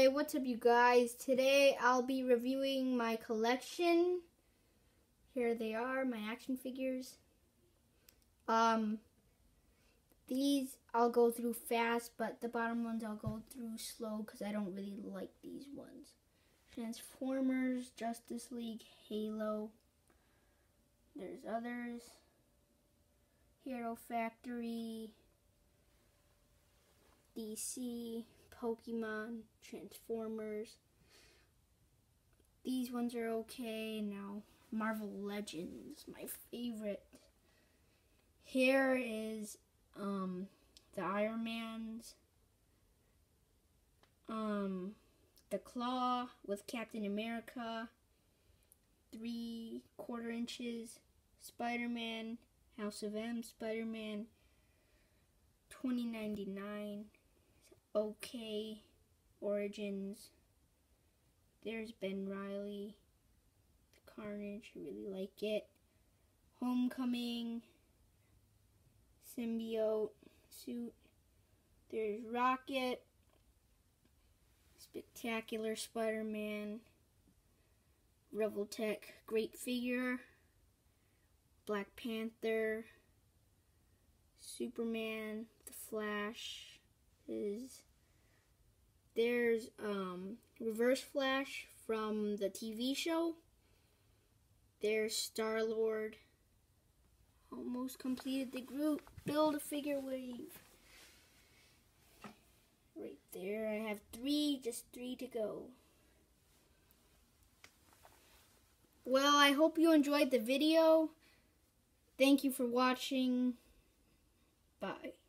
Hey, what's up you guys? Today I'll be reviewing my collection. Here they are, my action figures. These I'll go through fast, but the bottom ones I'll go through slow because I don't really like these ones. Transformers, Justice League, Halo. There's others. Hero Factory, DC, Pokemon, Transformers. These ones are okay. Now, Marvel Legends, my favorite. Here is the Iron Mans, the Claw with Captain America, 3/4 inches, Spider-Man, House of M, Spider-Man, $20.99. Okay, Origins. There's Ben Riley, the Carnage, I really like it. Homecoming, Symbiote suit. There's Rocket, Spectacular Spider-Man, Revoltech, great figure. Black Panther, Superman, The Flash. There's Reverse Flash from the TV show. There's Star-Lord. Almost completed the group. Build a figure wave. Right there. I have just three to go. Well, I hope you enjoyed the video. Thank you for watching. Bye.